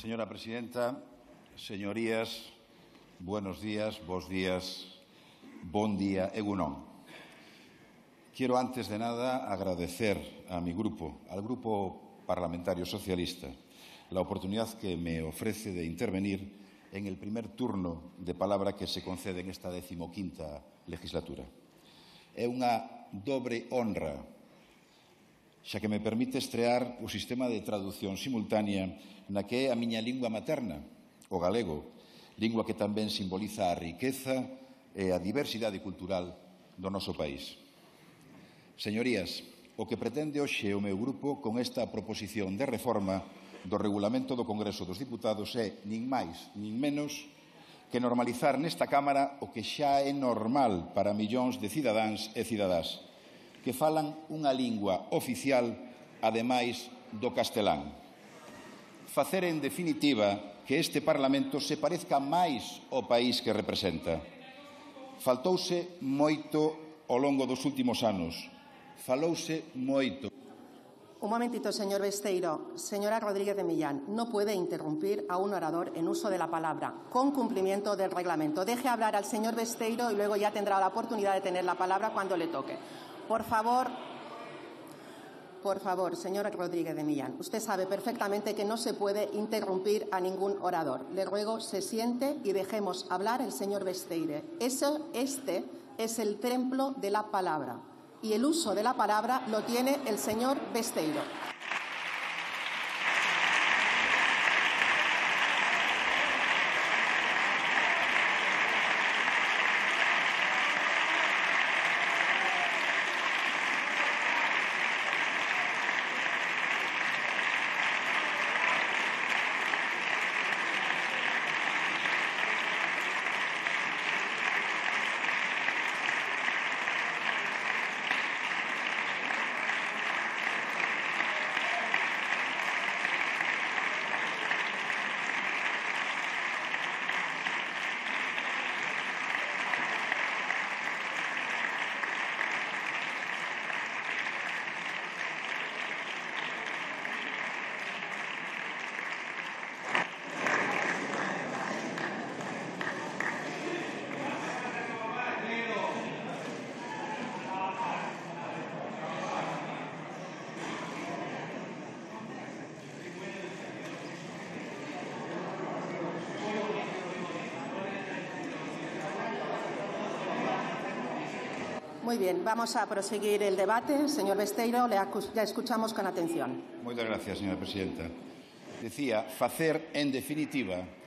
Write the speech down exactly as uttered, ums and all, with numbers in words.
Señora presidenta, señorías, buenos días, bos días, bon día, egunon. Quiero antes de nada agradecer a mi grupo, al Grupo Parlamentario Socialista, la oportunidad que me ofrece de intervenir en el primer turno de palabra que se concede en esta decimoquinta legislatura. É unha dobre honra, xa que me permite estrear o sistema de traducción simultánea na que é a miña lingua materna, o galego, lingua que tamén simboliza a riqueza e a diversidade cultural do noso país. Señorías, o que pretende hoxe o meu grupo con esta proposición de reforma do Regulamento do Congreso dos Diputados é, nin máis, nin menos, que normalizar nesta Cámara o que xa é normal para millóns de cidadáns e cidadás, que falan unha lingua oficial, ademais do castelán. Facer, en definitiva, que este Parlamento se parezca máis ao país que representa. Faltouse moito ao longo dos últimos anos. Falouse moito. Un momentito, señor Besteiro. Señora Rodríguez de Millán, no puede interrumpir a un orador en uso de la palabra, con cumplimiento del reglamento. Deje hablar al señor Besteiro y luego ya tendrá la oportunidad de tener la palabra cuando le toque. Por favor, por favor, señora Rodríguez de Millán, usted sabe perfectamente que no se puede interrumpir a ningún orador. Le ruego se siente y dejemos hablar al señor Besteiro. Eso, este es el templo de la palabra y el uso de la palabra lo tiene el señor Besteiro. Muy bien, vamos a proseguir el debate. Señor Besteiro, le escuchamos con atención. Moitas gracias, señora presidenta. Decía, facer, en definitiva,